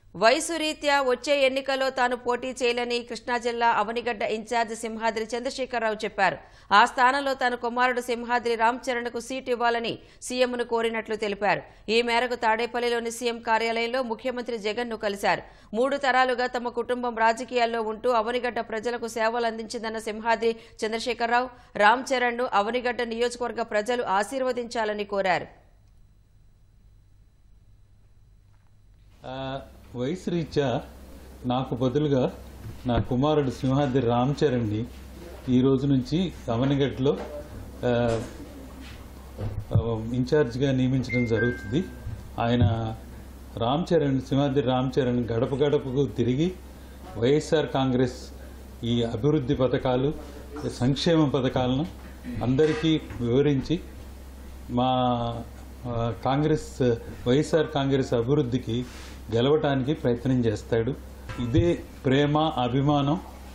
వయసు రీత్యా వచ్చే ఎన్నికల్లో తాను పోటీ చేయలేని కృష్ణా జిల్లా అవనిగడ్డ ఇన్ఛార్జ్ సింహాద్రి చంద్రశేఖరరావు చెప్పారు. ఆ స్థానంలో తన కుమారుడు సింహాద్రి రామ్ చరణ్కు సీటు ఇవ్వాలని సీఎంను కోరినట్లు తెలిపారు. ఈ మేరకు తాడేపల్లిలోని సీఎం కార్యాలయంలో ముఖ్యమంత్రి జగన్ను కలిశారు. 3 తరాలుగా తమ కుటుంబం రాజకీయాల్లో ఉంటూ అవనిగడ్డ ప్రజలకు సేవలు అందించిందన్న సింహాద్రి చంద్రశేఖరరావు రామ్ చరణ్ను అవనిగడ్డ నియోజకవర్గ ప్రజలు ఆశీర్వదించాలని కోరారు. వయసు రీత్యా నాకు బదులుగా నా కుమారుడు సింహాద్రి రామ్ చరణ్ని ఈ రోజు నుంచి అవనిగడ్డలో ఇన్ఛార్జిగా నియమించడం జరుగుతుంది. ఆయన సింహాద్రి రామ్ చరణ్ గడప గడపకు తిరిగి వైఎస్ఆర్ కాంగ్రెస్ ఈ అభివృద్ధి పథకాలు, సంక్షేమ పథకాలను అందరికీ వివరించి మా వైఎస్ఆర్ కాంగ్రెస్ అభివృద్ధికి గెలవటానికి ప్రయత్నం చేస్తాడు. ఇదే ప్రేమ, అభిమానం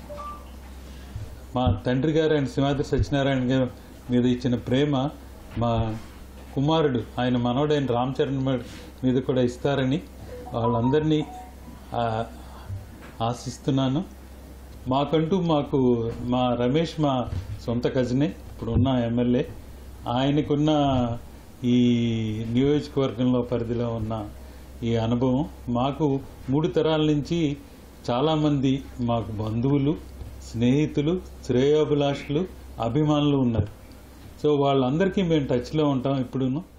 మా తండ్రి గారు ఆయన సింహాద్రి సత్యనారాయణ గారి మీద ఇచ్చిన ప్రేమ మా కుమారుడు ఆయన మనవడైన రామ్ చరణ్ మీద కూడా ఇస్తారని వాళ్ళందరినీ ఆశిస్తున్నాను. మాకు మా రమేష్ మా సొంత కజినే, ఇప్పుడున్న ఎమ్మెల్యే. ఆయనకున్న ఈ నియోజకవర్గంలో పరిధిలో ఉన్న ఈ అనుభవం మాకు 3 తరాల నుంచి చాలామంది మాకు బంధువులు, స్నేహితులు, శ్రేయోభిలాషులు, అభిమానులు ఉన్నారు. సో వాళ్ళందరికీ మేము టచ్లో ఉంటాం ఇప్పుడును.